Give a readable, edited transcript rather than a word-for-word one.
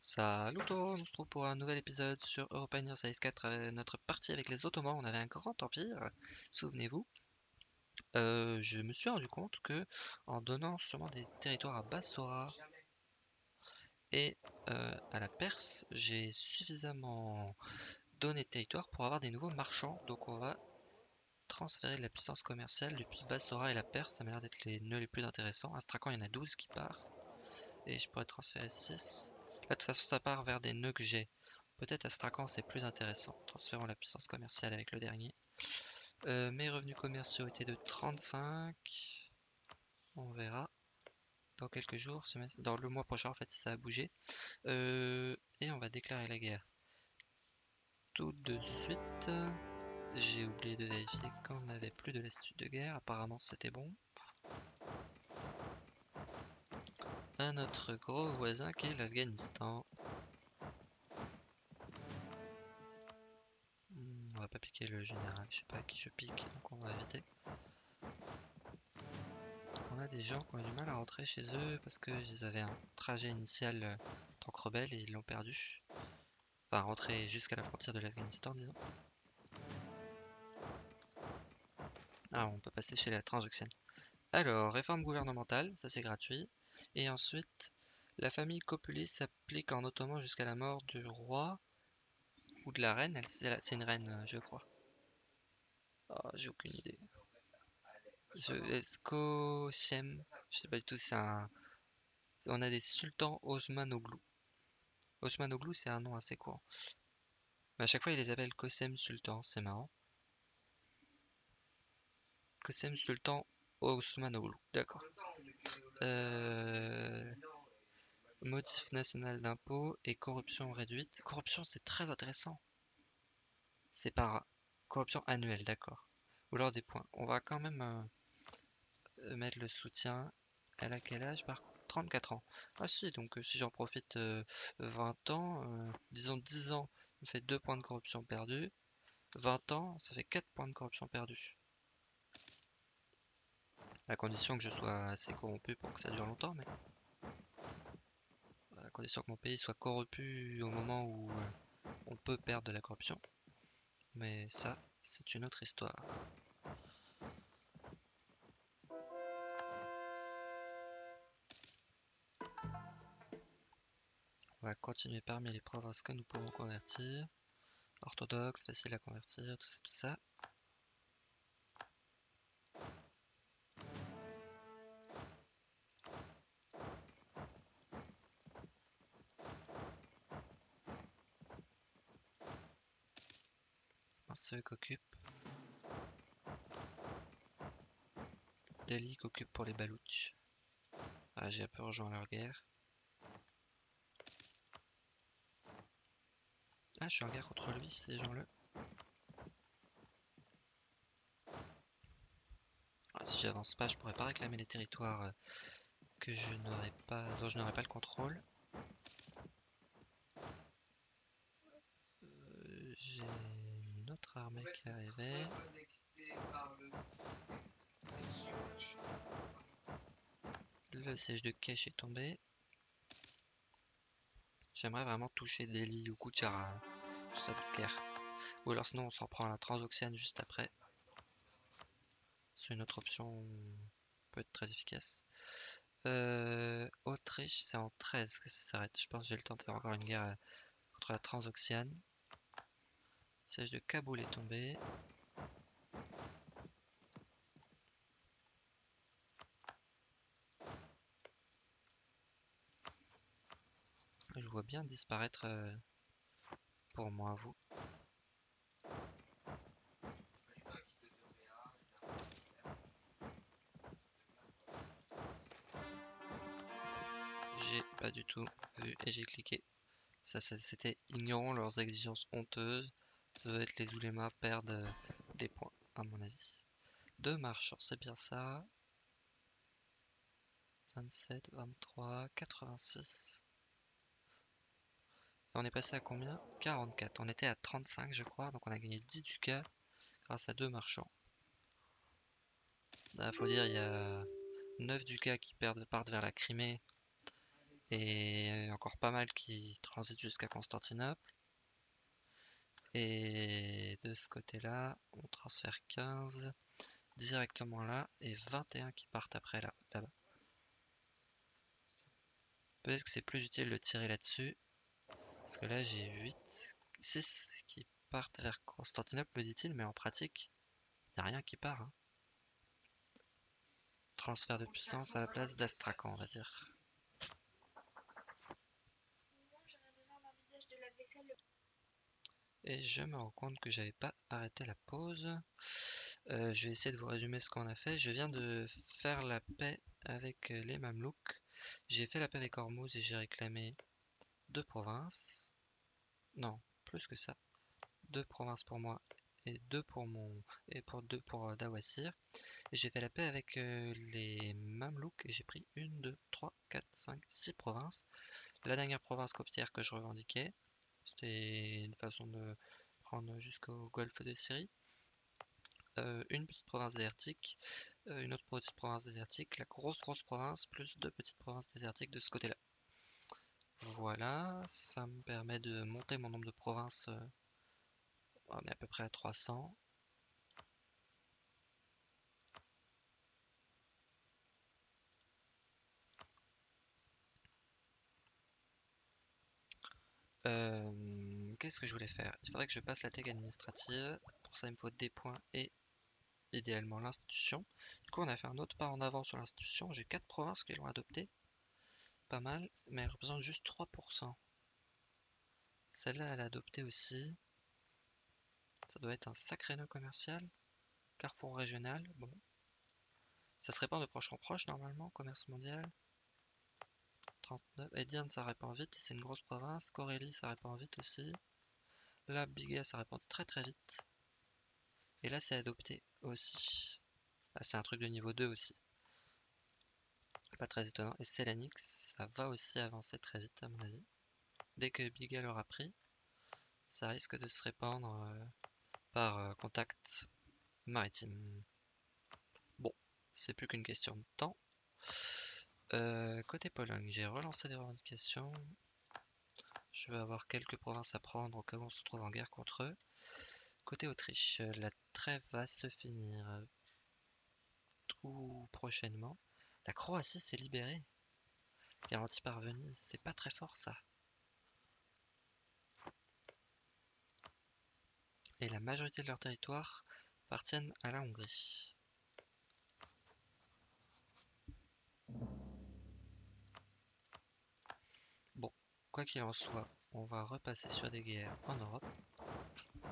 Salut tout le monde, on se retrouve pour un nouvel épisode sur European Size 4, notre partie avec les Ottomans. On avait un grand empire, souvenez-vous. Je me suis rendu compte que en donnant sûrement des territoires à Bassora et à la Perse, j'ai suffisamment donné de territoire pour avoir des nouveaux marchands. Donc on va transférer de la puissance commerciale depuis Bassora et la Perse. Ça m'a l'air d'être les nœuds les plus intéressants. Astrakhan, il y en a 12 qui partent. Et je pourrais transférer 6. Là, de toute façon, ça part vers des nœuds que j'ai. Peut-être Astrakhan, c'est plus intéressant. Transférons la puissance commerciale avec le dernier. Mes revenus commerciaux étaient de 35. On verra dans quelques jours, dans le mois prochain en fait, si ça a bougé. Et on va déclarer la guerre. Tout de suite, j'ai oublié de vérifier qu'on n'avait plus de lassitude de guerre. Apparemment, c'était bon. Un autre gros voisin qui est l'Afghanistan. On va pas piquer le général, je sais pas à qui je pique, donc on va éviter. On a des gens qui ont eu du mal à rentrer chez eux parce qu'ils avaient un trajet initial en tant que rebelle et ils l'ont perdu. Enfin, rentrer jusqu'à la frontière de l'Afghanistan, disons. Ah, on peut passer chez la Transoxiane. Alors, réforme gouvernementale, ça c'est gratuit. Et ensuite, la famille Copuli s'applique en ottoman jusqu'à la mort du roi ou de la reine. C'est une reine, je crois. Oh, j'ai aucune idée. Escochem, je sais pas du tout si c'est un. On a des sultans Osmanoglu. Osmanoglu, c'est un nom assez courant. Mais à chaque fois, ils les appellent Kosem Sultan, c'est marrant. Kosem Sultan Osmanoglu, d'accord. Euh, Motif national d'impôt et corruption réduite. Corruption, c'est très intéressant. C'est par corruption annuelle, d'accord. Ou alors des points. On va quand même mettre le soutien. Elle a quel âge par contre? 34 ans. Ah si, donc si j'en profite 20 ans, disons 10 ans, ça fait 2 points de corruption perdus. 20 ans, ça fait 4 points de corruption perdus. À condition que je sois assez corrompu pour que ça dure longtemps, mais à condition que mon pays soit corrompu au moment où on peut perdre de la corruption. Mais ça, c'est une autre histoire. On va continuer parmi les provinces que nous pouvons convertir. Orthodoxe, facile à convertir, tout ça, tout ça. Un qu'occupe. Delhi qu'occupe pour les Balouches. Ah, j'ai un peu rejoint leur guerre. Ah, je suis en guerre contre lui, ces gens-là. Ah, si j'avance pas, je pourrais pas réclamer les territoires que je n'aurais pas, dont je n'aurais pas le contrôle. J'ai une autre armée qui arrivait. Le siège de Kesh est tombé. J'aimerais vraiment toucher Delhi ou Gujarat, tout ça de guerre. Ou alors sinon on s'en prend à la Transoxiane juste après. C'est une autre option, peut être très efficace. Autriche, c'est en 13 que ça s'arrête. Je pense que j'ai le temps de faire encore une guerre contre la Transoxiane. Siège de Kaboul est tombé. Je vois bien disparaître pour moi, vous. J'ai pas du tout vu et j'ai cliqué. Ça c'était ignorant leurs exigences honteuses. Ça doit être les oulémas perdent des points, à mon avis. 2 marchands, c'est bien ça. 27, 23, 86. Et on est passé à combien? 44. On était à 35, je crois, donc on a gagné 10 ducats grâce à 2 marchands. Là, faut dire, il y a 9 ducats qui partent vers la Crimée et encore pas mal qui transitent jusqu'à Constantinople. Et de ce côté-là, on transfère 15 directement là et 21 qui partent après là-bas. Peut-être que c'est plus utile de tirer là-dessus, parce que là j'ai 6 qui partent vers Constantinople, me dit-il, mais en pratique, il n'y a rien qui part. Hein. Transfert de puissance à la place d'Astrakhan, on va dire. Et je me rends compte que j'avais pas arrêté la pause. Je vais essayer de vous résumer ce qu'on a fait. Je viens de faire la paix avec les Mamelouks. J'ai fait la paix avec Hormuz et j'ai réclamé 2 provinces. Non, plus que ça. 2 provinces pour moi et 2 pour deux pour Dawasir. Et j'ai fait la paix avec les Mamelouks et j'ai pris 1, 2, 3, 4, 5, 6 provinces. La dernière province côtière que je revendiquais, c'était une façon de prendre jusqu'au golfe de Syrie. Une petite province désertique, une autre petite province désertique, la grosse province, plus 2 petites provinces désertiques de ce côté-là. Voilà, ça me permet de monter mon nombre de provinces, on est à peu près à 300. Qu'est-ce que je voulais faire? Il faudrait que je passe la tech administrative, pour ça il me faut des points et idéalement l'institution. Du coup on a fait un autre pas en avant sur l'institution, j'ai 4 provinces qui l'ont adopté, pas mal, mais elles représentent juste 3%. Celle-là elle a adopté aussi, ça doit être un sacré nœud commercial, carrefour régional, bon. Ça se répand de proche en proche normalement, commerce mondial. 39, Edian ça répand vite, c'est une grosse province, Corélie ça répand vite aussi. Là Biga ça répand très vite. Et là c'est adopté aussi. Ah, c'est un truc de niveau 2 aussi. Pas très étonnant. Et Selanix, ça va aussi avancer très vite à mon avis. Dès que Biga l'aura pris, ça risque de se répandre par contact maritime. Bon, c'est plus qu'une question de temps. Côté Pologne, j'ai relancé des revendications. Je vais avoir quelques provinces à prendre au cas où on se retrouve en guerre contre eux. Côté Autriche, la trêve va se finir tout prochainement. La Croatie s'est libérée. Garantie par Venise, c'est pas très fort ça. Et la majorité de leur territoire appartiennent à la Hongrie. Bon, quoi qu'il en soit, on va repasser sur des guerres en Europe.